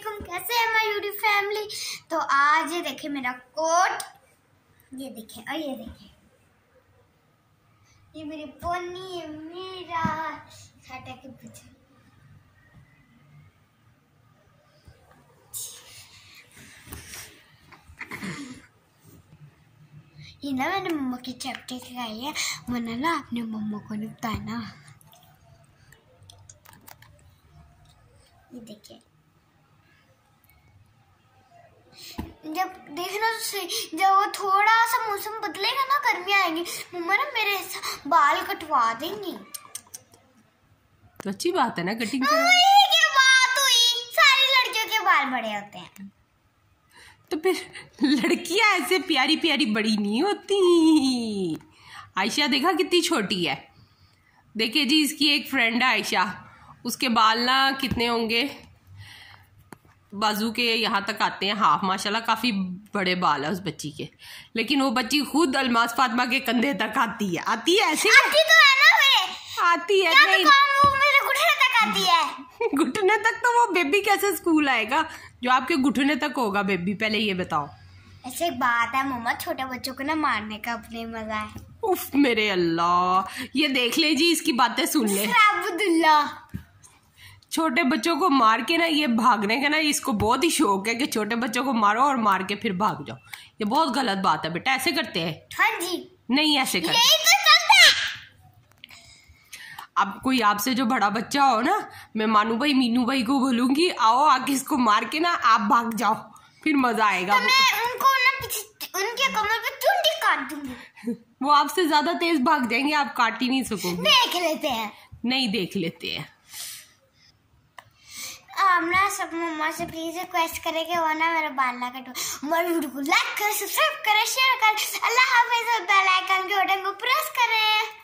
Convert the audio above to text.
वालेकुम, कैसे है मयूरी फैमिली। तो आज ये देखे मेरा कोट, ये देखे और ये देखे, ये मेरी पोनी है, मेरा छाटा के पीछे। ये ना मैंने मम्मा की चैप्टर खाई है, वरना ना आपने मम्मा को नहीं बताया। ये देखिए, जब देखना तो जब वो थोड़ा सा मौसम बदलेगा ना, गर्मी आएगी, मम्मा ना मेरे बाल कटवा देंगी। तो अच्छी बात है ना, कटिंग करो। ये बात हुई, सारी लड़कियों के बाल बड़े होते हैं। तो फिर लड़कियां ऐसे प्यारी प्यारी बड़ी नहीं होती। आयशा देखा कितनी छोटी है। देखिए जी, इसकी एक फ्रेंड है आयशा, उसके बाल ना कितने होंगे, बाजू के यहाँ तक आते हैं, हाफ। माशाल्लाह काफी बड़े बाल है उस बच्ची के, लेकिन वो बच्ची खुद अलमास फातिमा के कंधे तक आती है। आती है ऐसे, आती तो है ना वे। आती है नहीं, वो मेरे घुटने तक आती है। घुटने तक तो वो बेबी कैसे स्कूल आएगा जो आपके घुटने तक होगा बेबी, पहले ये बताओ। ऐसे एक बात है मम्मा, छोटे बच्चों को ना मारने का अपने मजा है। उफ मेरे अल्लाह, ये देख ले जी, इसकी बातें सुन ले। छोटे बच्चों को मार के ना, ये भागने का ना इसको बहुत ही शौक है कि छोटे बच्चों को मारो और मार के फिर भाग जाओ। ये बहुत गलत बात है बेटा, ऐसे करते हैं? हाँ जी, नहीं ऐसे करते। अब कोई आपसे जो बड़ा बच्चा हो ना, मैं मानू भाई मीनू भाई को बोलूंगी, आओ आके इसको मार के ना आप भाग जाओ, फिर मजा आएगा। तो मैं उनको ना उनके कमर पे चुंडी काट दूंगी। वो आपसे ज्यादा तेज भाग जाएंगे, आप काट ही नहीं सकोगे। देख लेते हैं। नहीं देख लेते हैं। आप ना सब मम्मा से प्लीज रिक्वेस्ट करें कि वो ना मेरा बाल ना कटो। हमारे वीडियो को लाइक करें, सब्सक्राइब करें, शेयर करें। अल्लाह हाफिज़। बेल आइकन के बटन को प्रेस करें।